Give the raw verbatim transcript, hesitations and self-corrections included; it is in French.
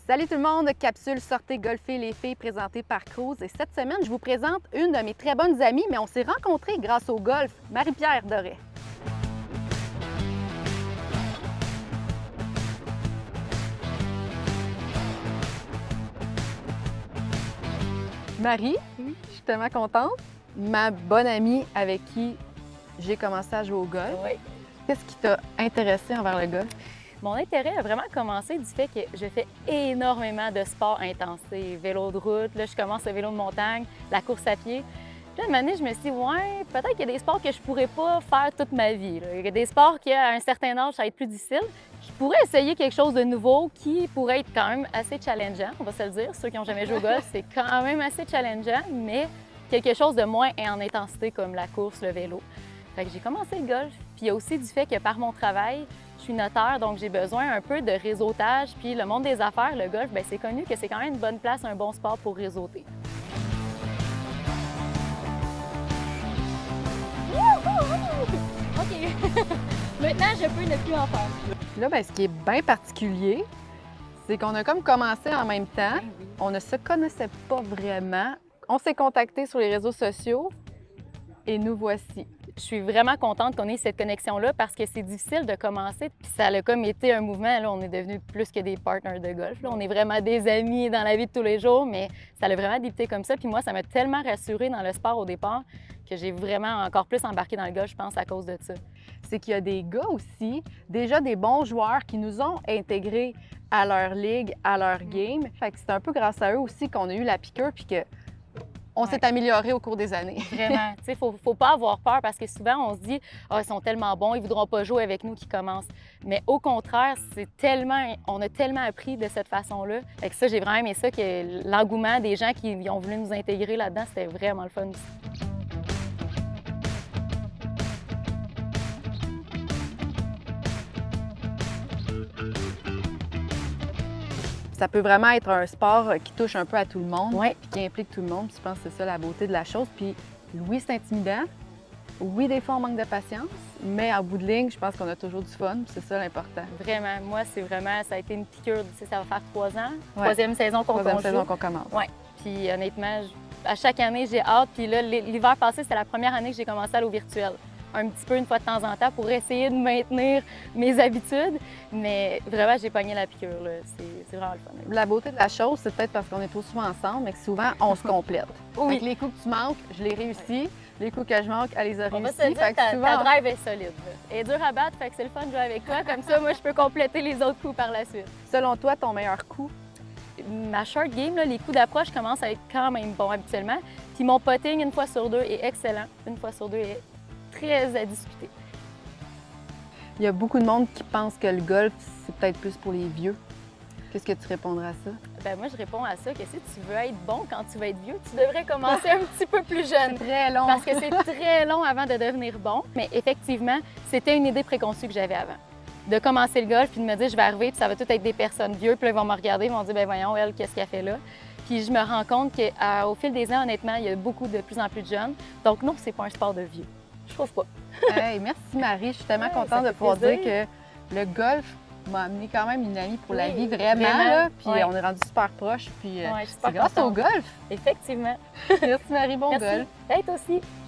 Salut tout le monde, capsule Sortez golfer les filles présentée par Cruise. Et cette semaine, je vous présente une de mes très bonnes amies, mais on s'est rencontrés grâce au golf, Marie-Pierre Doré. Marie, oui. Je suis tellement contente. Ma bonne amie avec qui j'ai commencé à jouer au golf. Oui. Qu'est-ce qui t'a intéressée envers le golf? Mon intérêt a vraiment commencé du fait que je fais énormément de sports intensifs. Vélo de route, là, je commence le vélo de montagne, la course à pied. Puis là, une année, je me suis dit, ouais, peut-être qu'il y a des sports que je pourrais pas faire toute ma vie. Là. Il y a des sports qui, à un certain âge, ça va être plus difficile. Je pourrais essayer quelque chose de nouveau qui pourrait être quand même assez challengeant, on va se le dire. Ceux qui n'ont jamais joué au golf, c'est quand même assez challengeant, mais quelque chose de moins en intensité comme la course, le vélo. Fait que j'ai commencé le golf. Puis il y a aussi du fait que par mon travail, je suis notaire, donc j'ai besoin un peu de réseautage. Puis le monde des affaires, le golf, bien, c'est connu que c'est quand même une bonne place, un bon sport pour réseauter. OK. Maintenant, je peux ne plus en faire. Là, bien, ce qui est bien particulier, c'est qu'on a comme commencé en même temps. Oui, oui. On ne se connaissait pas vraiment. On s'est contactés sur les réseaux sociaux et nous voici. Je suis vraiment contente qu'on ait cette connexion-là parce que c'est difficile de commencer. Puis ça a comme été un mouvement. Là, on est devenus plus que des partners de golf. Là, on est vraiment des amis dans la vie de tous les jours, mais ça a vraiment débuté comme ça. Puis moi, ça m'a tellement rassurée dans le sport au départ que j'ai vraiment encore plus embarqué dans le golf, je pense, à cause de ça. C'est qu'il y a des gars aussi, déjà des bons joueurs qui nous ont intégrés à leur ligue, à leur game. Fait que c'est un peu grâce à eux aussi qu'on a eu la piqûre puis que on s'est Ouais. amélioré au cours des années. Vraiment. Tu sais, faut, faut pas avoir peur parce que souvent, on se dit « Ah, ils sont tellement bons, ils voudront pas jouer avec nous qui commencent. » Mais au contraire, c'est tellement, on a tellement appris de cette façon-là. Fait que ça, j'ai vraiment aimé ça, que l'engouement des gens qui ont voulu nous intégrer là-dedans, c'était vraiment le fun aussi. Ça peut vraiment être un sport qui touche un peu à tout le monde, Ouais. puis qui implique tout le monde. Puis je pense que c'est ça la beauté de la chose. Puis oui, c'est intimidant. Oui, des fois, on manque de patience, mais en bout de ligne, je pense qu'on a toujours du fun. puis C'est ça l'important. Vraiment. Moi, c'est vraiment, ça a été une piqûre. Tu sais, ça va faire trois ans. Ouais. Troisième saison qu'on Troisième qu'on saison joue. qu'on commence. Oui. Puis honnêtement, je- à chaque année, j'ai hâte. Puis là, l'hiver passé, c'était la première année que j'ai commencé à l'eau virtuel. Un petit peu une fois de temps en temps pour essayer de maintenir mes habitudes. Mais vraiment, j'ai pogné la piqûre. là. C'est c'est vraiment le fun. La beauté de la chose, c'est peut-être parce qu'on est trop souvent ensemble, mais que souvent, on se complète. Oui. Fait que les coups que tu manques, je les réussis. Les coups que je manque, elle les a On va réussis. se dire, Fait que ta, souvent, ta drive est solide. là. Elle est dure à battre, fait que c'est le fun de jouer avec toi. Comme ça, moi, je peux compléter les autres coups par la suite. selon toi, ton meilleur coup? Ma short game, là, les coups d'approche commencent à être quand même bons habituellement. Puis mon putting, une fois sur deux, est excellent. Une fois sur deux, est très à discuter. Il y a beaucoup de monde qui pense que le golf, c'est peut-être plus pour les vieux. Qu'est-ce que tu répondras à ça? Ben moi, je réponds à ça que si tu veux être bon quand tu vas être vieux, tu devrais commencer un petit peu plus jeune. C'est très long. Parce que c'est très long avant de devenir bon. Mais effectivement, c'était une idée préconçue que j'avais avant. De commencer le golf puis de me dire, je vais arriver puis ça va tout être des personnes vieux. Puis là, ils vont me regarder, ils vont dire, ben voyons, elle, qu'est-ce qu'elle fait là? Puis je me rends compte qu'au fil des ans, honnêtement, il y a beaucoup de plus en plus de jeunes. Donc non, c'est pas un sport de vieux. Je trouve pas. Hey, merci Marie, je suis tellement Ouais, contente ça de fait pouvoir plaisir. dire que le golf m'a amené quand même une amie pour la Oui, vie, vraiment. vraiment, là. Puis ouais. on est rendu super proches. Puis euh, Ouais, je suis super c'est grâce au contente. golf. Effectivement. Merci Marie, bon Merci. golf. Hey, toi aussi.